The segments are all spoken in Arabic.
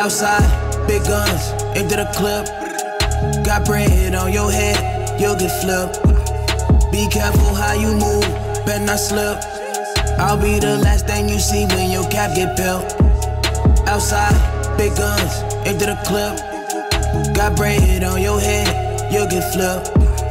Outside, big guns, into the clip. Got bread on your head, you'll get flipped. Be careful how you move, better not slip. I'll be the last thing you see when your cap get peeled. Outside, big guns, into the clip. Got bread on your head, you'll get flipped.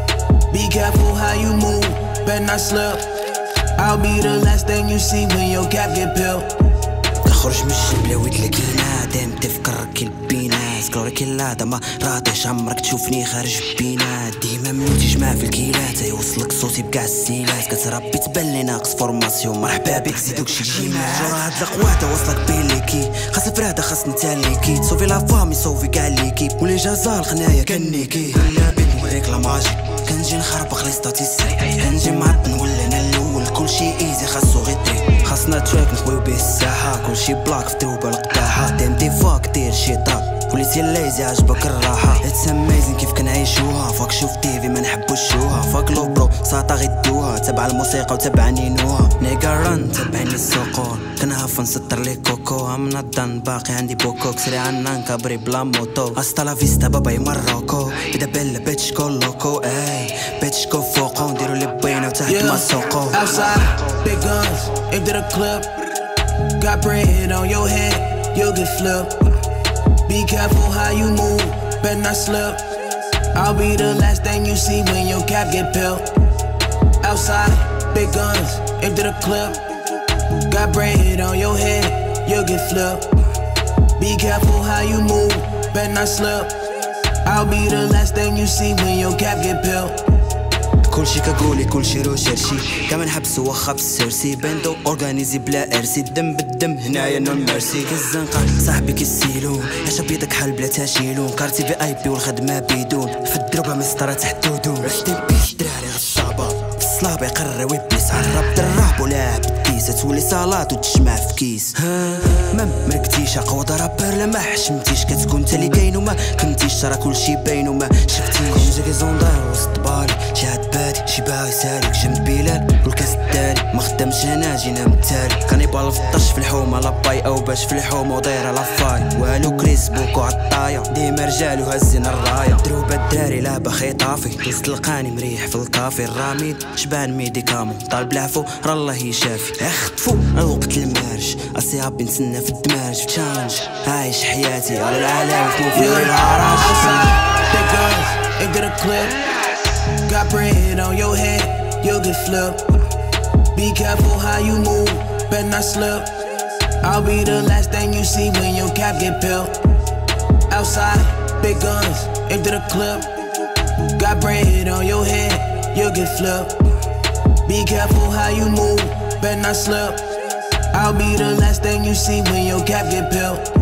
Be careful how you move, better not slip. I'll be the last thing you see when your cap get peeled. خرج من الجبلة ويتلاقينا دايم تفكر كالبينا سكروري كالعادة ما راضيش عمرك تشوفني خارج بينا ديما منوتي جماع في الكيلات يوصلك صوتي بقاع السيلات كتربي تبان لي ناقص فورماسيون مرحبا بك زيدوك شي جيمات جرى هاد القواته وصلك بيليكي خاص فرادة خاص نتاليكي تصوفي لا فامي صوفي كاع ليكيب ولي جازال خنايا كنيكي لا بيك نوريك لا ماجي كنجي نخربق لي ستاتيستيك كنجي معطن ولا انا الاول كلشي ايزي خاصو غير تريك خاصنا تراك نخويو بيه الساحة كلشي بلاك في دروبة القداحة تيمتي فاك دير شي طاب وليتي ليزي عجبك الراحة اتس اميزين كيف كنعيشوها فاك شوف تيفي ما نحبوش شوها فاك لو برو ساطا غيدوها تبع الموسيقى وتبع نينوها نيكا ران تبعني السوقور كنهف نسطر لي كوكو منظن باقي عندي بوكو كسري عنا نكبري بلا موتو استا لا فيستا باباي مروكو بدا بيلا بيتش كولوكو اي بيتش كو فوقو نديرو لي بينا وتحت ما سوقو Outside, big guns, into the clip. Got bread on your head, you'll get flipped. Be careful how you move, better not slip. I'll be the last thing you see when your cap get peeled. Outside, big guns, into the clip. Got bread on your head, you'll get flipped. Be careful how you move, better not slip. I'll be the last thing you see when your cap get peeled. كلشي كقولي كلشي روشرشي كمان حبسو وخا بالسرسي بندو اورغانيزي بلا ارسي الدم بالدم هنايا نو ميرسي كالزنقة صاحبي كيسيلو عشا بيضك حال بلا تاشيلون كارتي في اي بي والخدمة بيدون في الدروبة مسطرة تحت ودون رشتي بيش دراري غصابة في الصلابة يقرر ويبليس عالراب دراب ولا بديسة تولي صالات وتجمع في كيس ما مركتيش عقوضة رابر لما حشمتيش كتكون تالي كاين وما كنتيش ترى كلشي باين وما شفتيش جاكي زوندار وسط بالي شي هاد بادي شي باغي سالك جنب بلال والكاس الدالي ما خدامش هنا جينا متالي كانيبال في الطرش في الحومة لاباي او باش في الحومة ودايرة لافاي والو كريس بوكو عالطاية ديما رجال وهزين الراية دروبة الدراري لعبة خيطافي دوز تلقاني مريح في الكافي الراميد شبان ميديكامون طالب العفو راه الله يشافي اختفو الوقت المارج اصيابي نتسنى في الدمارج في تشالنج عايش حياتي على العالم في العراج into the clip. Got bread on your head, you'll get flipped. Be careful how you move, better not slip. I'll be the last thing you see when your cap get peeled. Outside, big guns, into the clip. Got bread on your head, you'll get flipped. Be careful how you move, better not slip. I'll be the last thing you see when your cap get peeled.